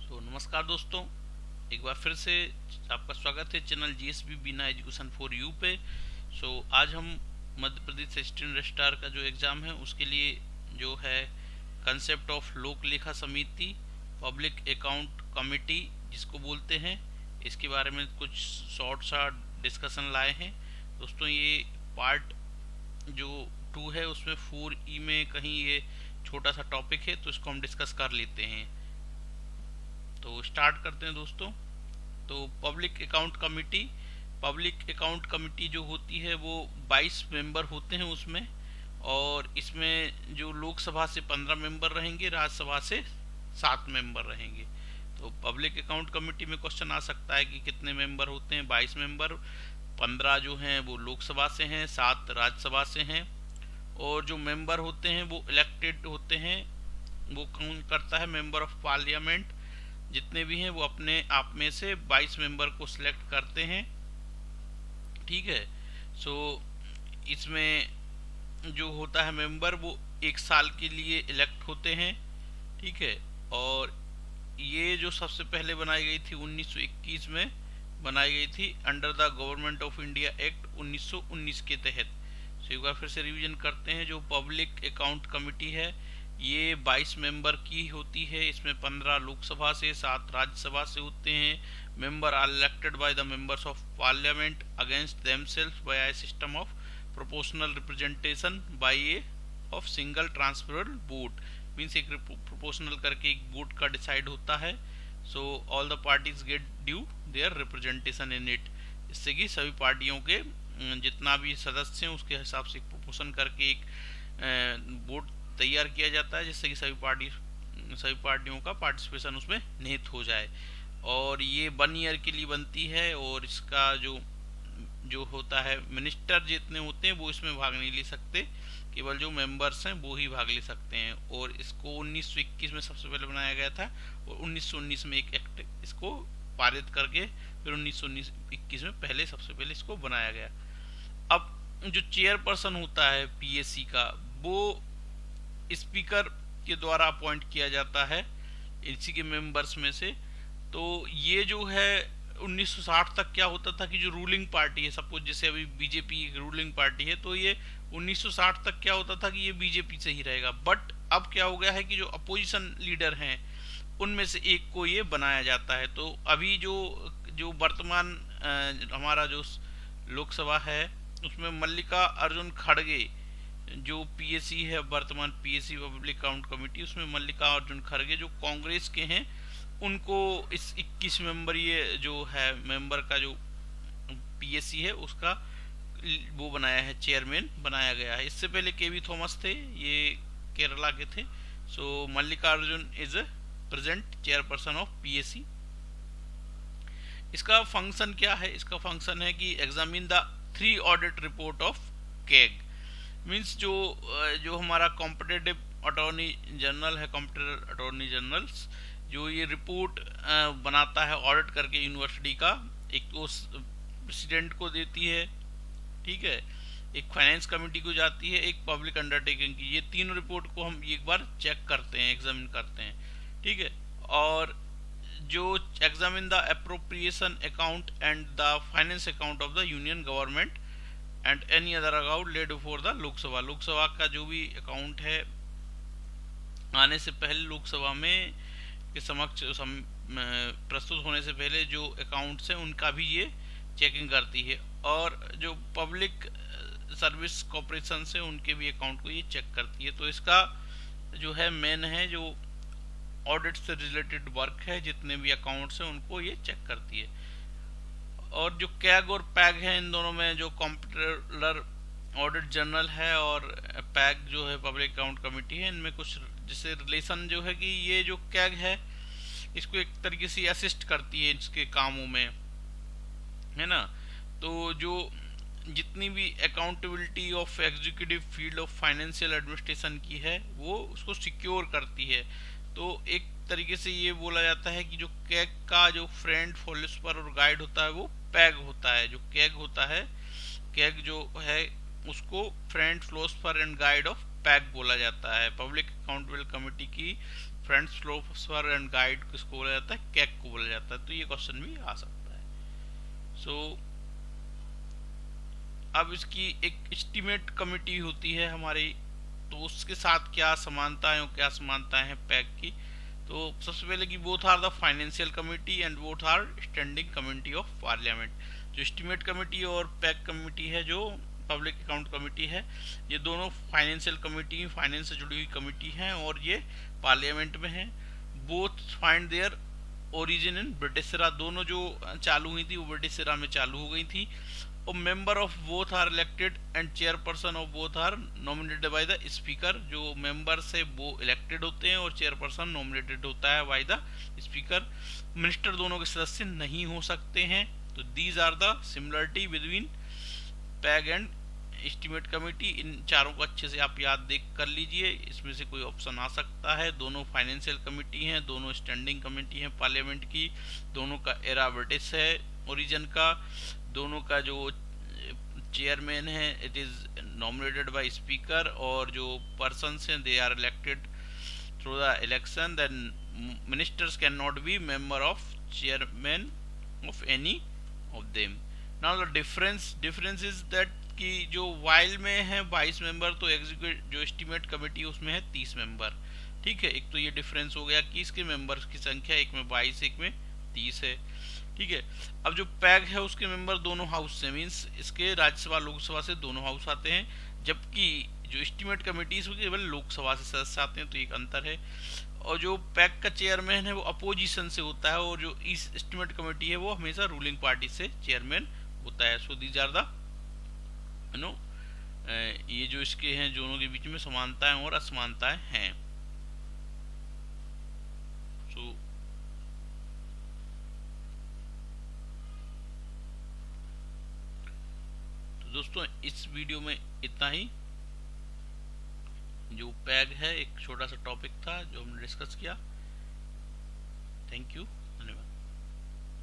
नमस्कार दोस्तों, एक बार फिर से आपका स्वागत है चैनल जीएसबी बिना एजुकेशन फॉर यू पे। आज हम मध्य प्रदेश असिस्टेंट रजिस्ट्रार का जो एग्ज़ाम है उसके लिए जो है कंसेप्ट ऑफ लोक लेखा समिति पब्लिक अकाउंट कमेटी जिसको बोलते हैं, इसके बारे में कुछ शॉर्ट सा डिस्कशन लाए हैं। दोस्तों, ये पार्ट जो 2 है उसमें 4E में कहीं ये छोटा सा टॉपिक है, तो इसको हम डिस्कस कर लेते हैं। तो स्टार्ट करते हैं दोस्तों। तो पब्लिक अकाउंट कमेटी जो होती है वो 22 मेंबर होते हैं उसमें, और इसमें जो लोकसभा से 15 मेंबर रहेंगे, राज्यसभा से 7 मेंबर रहेंगे। तो पब्लिक अकाउंट कमेटी में क्वेश्चन आ सकता है कि कितने मेंबर होते हैं। 22 मेंबर, 15 जो हैं वो लोकसभा से हैं, 7 राज्यसभा से हैं, और जो मेंबर होते हैं वो इलेक्टेड होते हैं। वो कौन करता है? मेंबर ऑफ पार्लियामेंट जितने भी हैं वो अपने आप में से 22 मेंबर को सिलेक्ट करते हैं। ठीक है। इसमें जो होता है मेंबर वो 1 साल के लिए इलेक्ट होते हैं। ठीक है। और ये जो सबसे पहले बनाई गई थी 1921 में बनाई गई थी under the government of India act 1919 के तहत। एक बार फिर से रिवीजन करते हैं। जो पब्लिक अकाउंट कमेटी है ये 22 मेंबर की होती है। इसमें 15 लोकसभा से, 7 राज्यसभा से होते हैं। Member are elected by the members of parliament against themselves by a system of proportional representation by a of single transferal vote. Means एक प्रोपोर्शनल करके एक वोट का डिसाइड होता है। All the parties get due their representation in it. इससे कि सभी पार्टियों के जितना भी सदस्य हैं उसके हिसाब से प्रोपोर्शन करके एक वोट तैयार किया जाता है, जिससे कि सभी पार्टियों का पार्टिसिपेशन उसमें निहित हो जाए। और ये 1 ईयर के लिए बनती है, और इसका जो होता है मिनिस्टर जितने होते हैं वो इसमें भाग नहीं ले सकते, केवल जो मेंबर्स हैं वो ही भाग ले सकते हैं। और इसको 1921 में सबसे पहले बनाया गया था, और 1919 में एक एक्ट इसको पारित करके फिर 1921 में सबसे पहले इसको बनाया गया। अब जो चेयरपर्सन होता है पीएससी का, वो स्पीकर के द्वारा अपॉइंट किया जाता है इसी के मेंबर्स में से। तो ये जो है 1960 तक क्या होता था कि जो रूलिंग पार्टी है, सपोज जैसे अभी बीजेपी एक रूलिंग पार्टी है, तो ये 1960 तक क्या होता था कि ये बीजेपी से ही रहेगा। बट अब क्या हो गया है कि जो अपोजिशन लीडर हैं उनमें से एक को ये बनाया जाता है। तो अभी जो वर्तमान हमारा जो लोकसभा है उसमें मल्लिका अर्जुन खड़गे जो पीएससी है, वर्तमान पीएससी पब्लिक अकाउंट कमेटी, उसमें मल्लिका अर्जुन खड़गे जो कांग्रेस के हैं, उनको इस 21 मेंबर ये जो है मेंबर का जो पीएससी है उसका वो बनाया है, चेयरमैन बनाया गया है। इससे पहले केवी थॉमस थे, ये केरला के थे। Mallikarjun is present chairperson of PSC. इसका फंक्शन क्या है? इसका फंक्शन है कि examine the 3 audit report of CAG. Means जो हमारा कॉम्पिटेटिव अटॉर्नी जनरल है, कॉम्पिटेटिव अटॉर्नी जनरल्स जो ये रिपोर्ट बनाता है ऑडिट करके यूनिवर्सिटी का, एक तो प्रेसिडेंट को देती है, ठीक है, एक फाइनेंस कमेटी को जाती है, एक पब्लिक अंडरटेकिंग की। ये तीनों रिपोर्ट को हम एक बार चेक करते हैं, एग्जामिन करते हैं। ठीक है। और जो examine the appropriation account and the finance account of the union government and any other account laid for the Lok Sabha. Lok Sabha का जो भी अकाउंट है आने से पहले, लोकसभा में के समक्ष प्रस्तुत होने से पहले जो अकाउंट्स हैं उनका भी ये चेकिंग करती है। और जो पब्लिक सर्विस कॉर्पोरेशन से उनके भी अकाउंट को ये चेक करती है। तो इसका जो है मेन है जो ऑडिट से रिलेटेड वर्क है, जितने भी अकाउंट्स हैं उनको ये चेक करती है। और जो कैग और पैग है, इन दोनों में जो कॉम्पिट्रोलर ऑडिट जनरल है और पैग जो है पब्लिक अकाउंट कमेटी है, इनमें कुछ जैसे रिलेशन जो है कि ये जो कैग है इसको एक तरीके से असिस्ट करती है इसके कामों में, है ना। तो जो जितनी भी accountability of executive field of financial administration की है वो उसको सिक्योर करती है। तो एक तरीके से ये बोला जाता है कि जो कैग का जो फ्रेंड, फॉलोअर और गाइड होता है वो पैग होता है। जो कैग होता है, कैग जो है उसको friend, philosopher and guide of peg बोला जाता है। पब्लिक अकाउंटेबल कमेटी की फ्रेंड्स फिलोसोफर एंड गाइड किसको बोला जाता है, कैग को बोला जाता है। तो ये क्वेश्चन भी आ सकता है। सो अब इसकी एक एस्टीमेट कमिटी होती है हमारी, तो उसके साथ क्या समानता है और क्या समानता है पैक की। तो सबसे पहले कि both are the financial committee and both are standing committee of parliament. जो एस्टीमेट कमिटी और पैक कमिटी है, जो पब्लिक अकाउंट कमिटी है, ये दोनों फाइनेंशियल कमिटी, फाइनेंस से जुड़ी हुई कमिटी हैं और ये पार्लियामेंट में है। Both find their origin in British era, दोनों जो चालू हुई थी वो ब्रिटिश इरा में चालू हो गई थी। और member of both are elected and chairperson of both are nominated by the speaker. जो मेंबर से वो इलेक्टेड होते हैं और चेयरपर्सन नॉमिनेटेड होता है बाय द स्पीकर। मिनिस्टर दोनों के सदस्य नहीं हो सकते हैं। तो these are the similarity between PAC and estimate committee. इन चारों को अच्छे से आप याद देख कर लीजिए, इसमें से कोई ऑप्शन आ सकता है। दोनों फाइनेंशियल कमेटी हैं, दोनों स्टैंडिंग कमेटी हैं पार्लियामेंट की, दोनों का एरा ब्रिटिश है ओरिजिन का, दोनों का जो चेयरमैन है it is nominated by speaker, और जो पर्सन्स हैं they are elected through the election. Then ministers can not be member of chairman of any of them. Now the difference is that कि जो वाइल में है 22 member, तो executive जो estimate committee है उसमें है 30 मेंबर। ठीक है, एक तो ये डिफरेंस हो गया कि इसके मेंबर्स की संख्या एक में 22 एक में 30 है। ठीक है, अब जो पैग है उसके मेंबर दोनों हाउस से, मीन्स इसके राज्यसभा लोकसभा से दोनों हाउस आते हैं, जबकि जो एस्टीमेट कमेटी है केवल लोकसभा से सदस्य आते हैं। तो एक अंतर है। और जो पैग का चेयरमैन है वो अपोजिशन से होता है, और जो इस एस्टीमेट कमेटी है वो हमेशा रूलिंग पार्टी से चेयरमैन होता है। So these are the no ये जो इसके हैं दोनों के बीच में समानताएं और असमानताएं हैं। सो तो दोस्तों इस वीडियो में इतना ही। जो पैग है एक छोटा सा टॉपिक था जो हमने डिस्कस किया। Thank you.